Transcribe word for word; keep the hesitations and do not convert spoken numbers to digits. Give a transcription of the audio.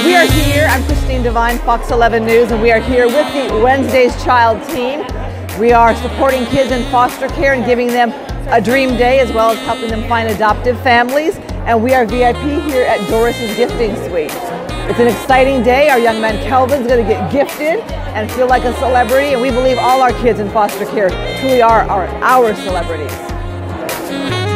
We are here, I'm Christine Devine, Fox eleven News, and we are here with the Wednesday's Child team. We are supporting kids in foster care and giving them a dream day, as well as helping them find adoptive families. And we are V I P here at Doris's Gifting Suite. It's an exciting day. Our young man Kelvin's going to get gifted and feel like a celebrity, and we believe all our kids in foster care truly are, are our celebrities.